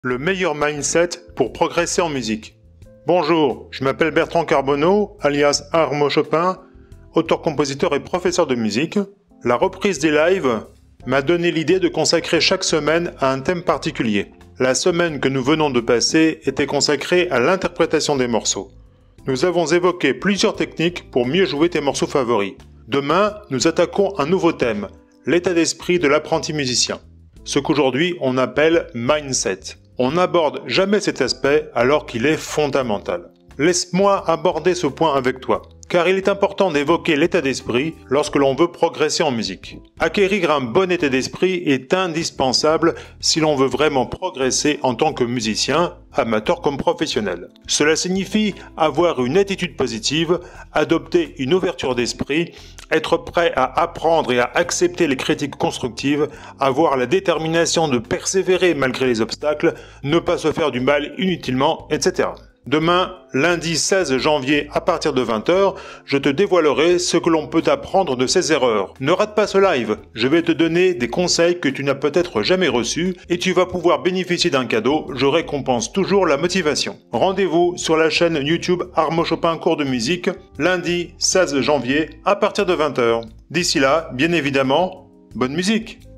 Le meilleur mindset pour progresser en musique. Bonjour, je m'appelle Bertrand Carbonneau, alias Armo Chopin, auteur-compositeur et professeur de musique. La reprise des lives m'a donné l'idée de consacrer chaque semaine à un thème particulier. La semaine que nous venons de passer était consacrée à l'interprétation des morceaux. Nous avons évoqué plusieurs techniques pour mieux jouer tes morceaux favoris. Demain, nous attaquons un nouveau thème, l'état d'esprit de l'apprenti musicien. Ce qu'aujourd'hui on appelle mindset. On n'aborde jamais cet aspect alors qu'il est fondamental. Laisse-moi aborder ce point avec toi, car il est important d'évoquer l'état d'esprit lorsque l'on veut progresser en musique. Acquérir un bon état d'esprit est indispensable si l'on veut vraiment progresser en tant que musicien, amateur comme professionnel. Cela signifie avoir une attitude positive, adopter une ouverture d'esprit, être prêt à apprendre et à accepter les critiques constructives, avoir la détermination de persévérer malgré les obstacles, ne pas se faire du mal inutilement, etc. Demain, lundi 16 janvier à partir de 20h, je te dévoilerai ce que l'on peut apprendre de ces erreurs. Ne rate pas ce live, je vais te donner des conseils que tu n'as peut-être jamais reçus et tu vas pouvoir bénéficier d'un cadeau, je récompense toujours la motivation. Rendez-vous sur la chaîne YouTube Armo Chopin Cours de musique, lundi 16 janvier à partir de 20h. D'ici là, bien évidemment, bonne musique!